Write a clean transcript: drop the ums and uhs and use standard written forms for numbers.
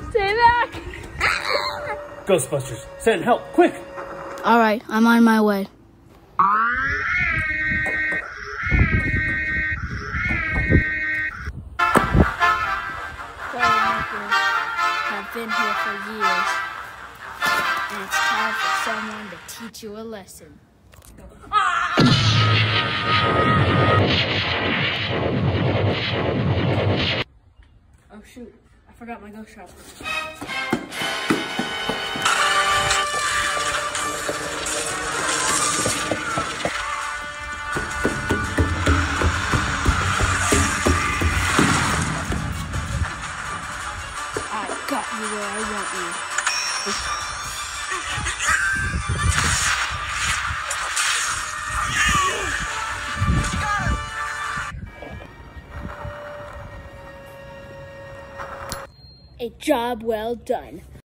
Stay back! Ghostbusters, send help, quick! All right, I'm on my way. I've been here for years, and it's time for someone to teach you a lesson. Oh shoot, I forgot my ghost trap. I got you where I want you. A job well done.